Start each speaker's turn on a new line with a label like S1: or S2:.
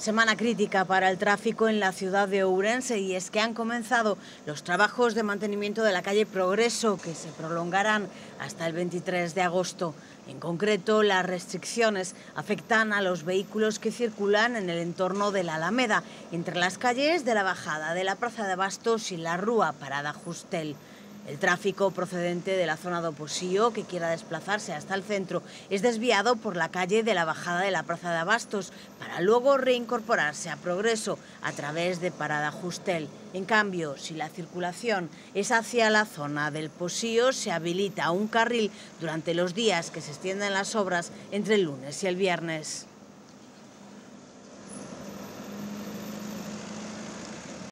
S1: Semana crítica para el tráfico en la ciudad de Ourense, y es que han comenzado los trabajos de mantenimiento de la calle Progreso, que se prolongarán hasta el 23 de agosto. En concreto, las restricciones afectan a los vehículos que circulan en el entorno de la Alameda, entre las calles de la Bajada, de la Plaza de Abastos y la Rúa Parada Justel. El tráfico procedente de la zona de Oposío, que quiera desplazarse hasta el centro, es desviado por la calle de la Bajada de la Plaza de Abastos para luego reincorporarse a Progreso a través de Parada Justel. En cambio, si la circulación es hacia la zona del Posío, se habilita un carril durante los días que se extienden las obras entre el lunes y el viernes.